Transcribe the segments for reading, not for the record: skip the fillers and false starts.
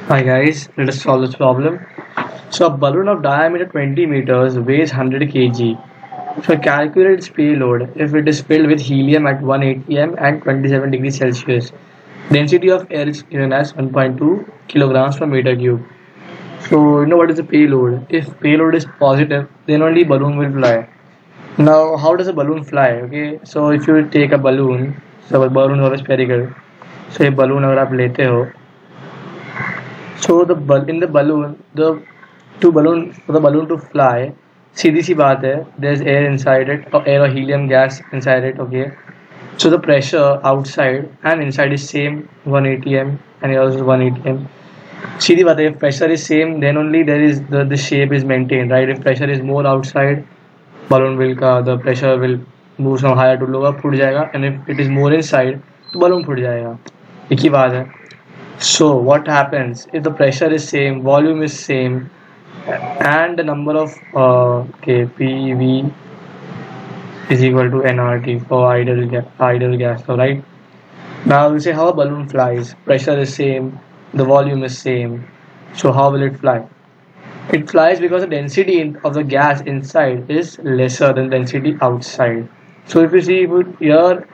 Hi guys, let us solve this problem. So a balloon of diameter 20 meters weighs 100 kg. So calculate its payload if it is filled with helium at 180 m and 27 degrees Celsius. Density of air is given as 1.2 kilograms per meter cube. So you know what is the payload? If payload is positive, then only balloon will fly. Now how does a balloon fly? Okay, so if you take a balloon, so a balloon is spherical. So a balloon अगर आप लेते हो, so in the balloon, the to balloon for the balloon to fly, सीधी सी बात है, there's air inside it, or air or helium gas inside it. Okay, so the pressure outside and inside is same 180 m and here is 180 m. सीधी बात है, if pressure is same, then only there is the shape is maintained, right? If pressure is more outside, balloon will the pressure will move from higher to lower, फूट जाएगा, and if it is more inside, तो balloon फूट जाएगा. एक ही बात है. So what happens if the pressure is same, volume is same, and the number of PV is equal to nRT for ideal gas. So right now we say how a balloon flies. Pressure is same, the volume is same. So how will it fly? It flies because the density of the gas inside is lesser than density outside. So if you see here,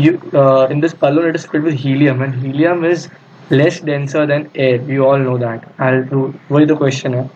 in this balloon it is filled with helium, and helium is less denser than air. You all know that. What is the question है?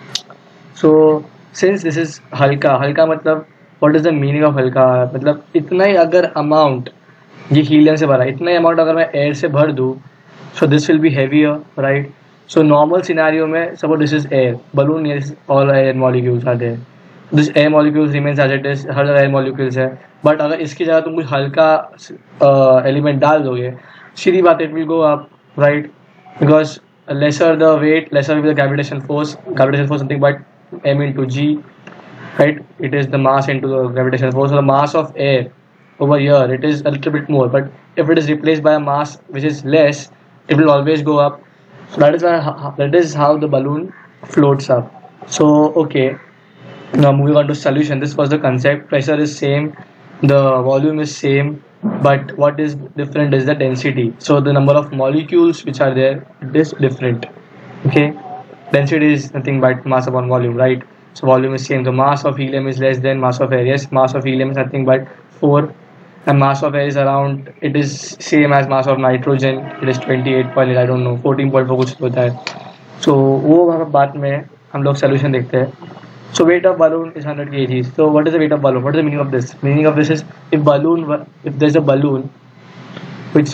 So since this is हल्का मतलब what is the meaning of हल्का? मतलब इतना ही अगर amount ये helium से भरा, इतना ही amount अगर मैं air से भर दूँ, so this will be heavier, right? So normal scenario में suppose this is air, balloon is all air molecules are there. This air molecules remains as it is, हर जगह air molecules है. But अगर इसकी जगह तुम कुछ हल्का element डाल दोगे, सीधी बात it will go up, right? Because lesser the weight, lesser will be the gravitational force. Gravitational force something but m into g, right? It is the mass into the gravitational force. So the mass of air over here, it is a little bit more, but if it is replaced by a mass which is less, it will always go up. So that is how the balloon floats up. So okay, now moving on to solution. This was the concept. Pressure is same, the volume is same, but what is different is the density. So the number of molecules which are there, it is different. Okay, density is nothing but mass upon volume, right? So volume is same. The mass of helium is less than mass of air. Yes, mass of helium is nothing but 4, and mass of air is around, it is same as mass of nitrogen. It is 28 point, I don't know, 14.4 कुछ होता है. So वो बात में हम लोग solution देखते हैं. So weight of balloon is 100 kg. So what is the weight of balloon? What is the meaning of this? Meaning of this is if there's a balloon which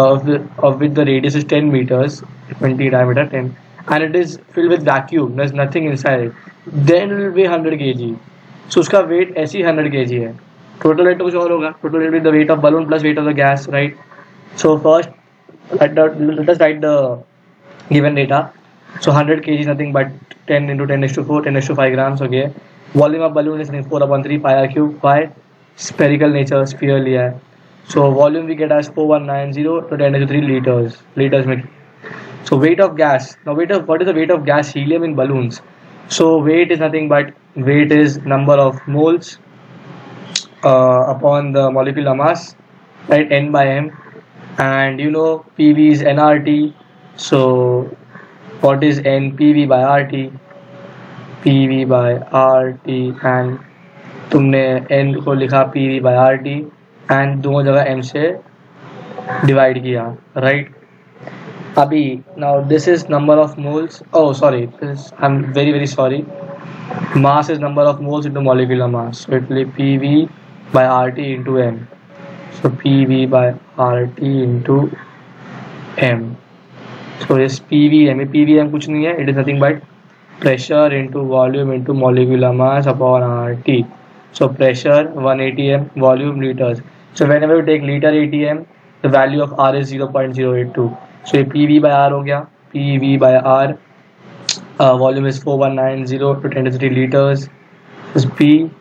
of which the radius is 10 meters, 20 diameter 10, and it is filled with vacuum, there's nothing inside it, then it will weigh 100 kg. So उसका weight ऐसे ही 100 kg है. Total weight तो कुछ और होगा. Total weight will be the weight of balloon plus weight of the gas, right? So first let us write the given data. So 100 kg is nothing but 10 into 10 raised to 4, 10 raised to 5 grams. Okay. Volume of balloon is 4/3 pi r cube. Why? Spherical nature, sphere लिया है. So volume we get as 4190 to 10 raised to 3 liters. Liters में. So weight of gas. Now what is the weight of gas helium in balloons? So weight is nothing but weight is number of moles upon the molecular mass, right? N by m, and you know PV is nRT. So what is n? PV by RT. PV by RT, and तुमने n को लिखा PV by RT and दोनों जगह m से divide किया, right? अभी now this is number of moles. Oh sorry, I'm very sorry. Mass is number of moles into molecular mass. So it will be PV by RT into m. So PV by RT into m. So this PVM कुछ नहीं है. It is nothing but pressure into volume into molecular mass upon RT. So pressure 180 m, volume liters. So whenever you take liter ATM, the value of R is 0.082. So ये PV by R हो गया. PV by R. Volume is 4190 to 10 to 3 liters. Is P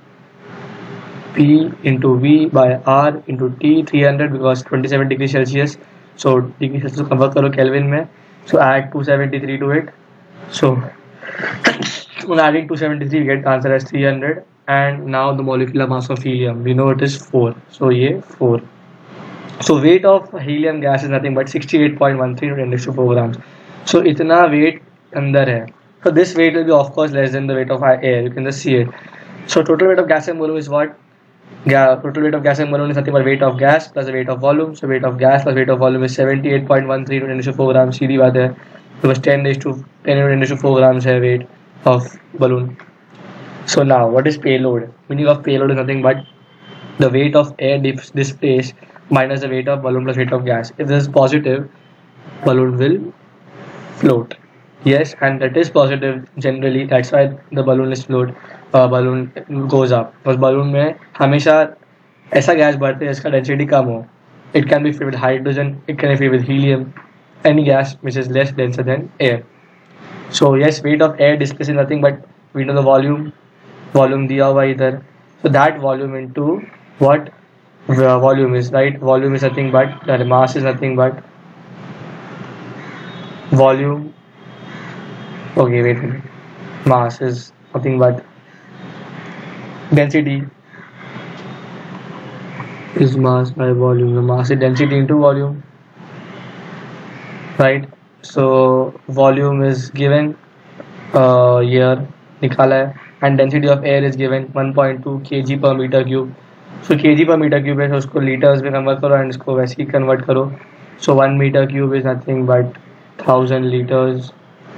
into V by R into T 300 because 27 degrees Celsius. So degree Celsius convert करो Kelvin में. So add 273 to it. So when adding 273 we get answer as 300. And now the molecular mass of helium, we know it is 4. So ये 4. So weight of helium gas is nothing but 68.13 to 10 to 4 grams. So इतना weight अंदर है. So this weight will be of course less than the weight of air. You can just see it. So total weight of gas and balloon is what? Total weight of gas and balloon is nothing but weight of gas plus the weight of volume. So weight of gas plus weight of volume is 78.13 into 10 to 4 grams. सीधी बात है. Because 10 into 10 to 4 grams है weight of balloon. So now what is payload? Meaning of payload is nothing but the weight of air displaced minus the weight of balloon plus weight of gas. If this is positive, balloon will float. Yes, and that is positive generally. That's why the balloon is float. Balloon goes up. because balloon में हमेशा ऐसा gas बढ़ता है जिसका density कम हो. It can be filled with hydrogen. It can be filled with helium. Any gas which is less denser than air. So yes, weight of air displaced is nothing but we know the volume. Volume दिया हुआ इधर. So that volume into what volume is, right? Volume is nothing but that mass is nothing but volume. Okay, wait a minute. Mass is nothing but density is mass by volume. The mass is density into volume, right? So volume is given here निकाला है, and density of air is given 1.2 kg per meter cube. So kg per meter cube है, so उसको liters में convert करो and इसको वैसे ही convert करो. So 1 meter cube is nothing but 1000 liters.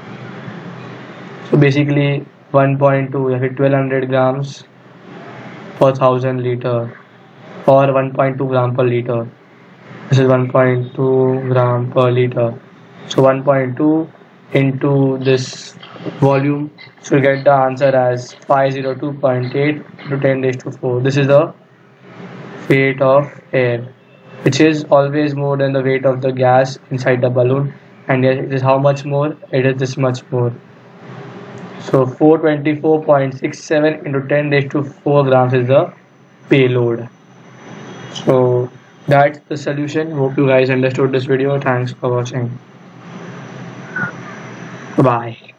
So basically 1.2 या फिर 1200 grams per 1000 liter or 1.2 gram per liter. This is 1.2 gram per liter. So 1.2 into this volume, so you get the answer as 502.8 into 10 raised to 4. This is the weight of air, which is always more than the weight of the gas inside the balloon. And it is how much more? It is this much more. So 424.67 into 10 raised to 4 grams is the payload. So that's the solution. Hope you guys understood this video. Thanks for watching. Bye.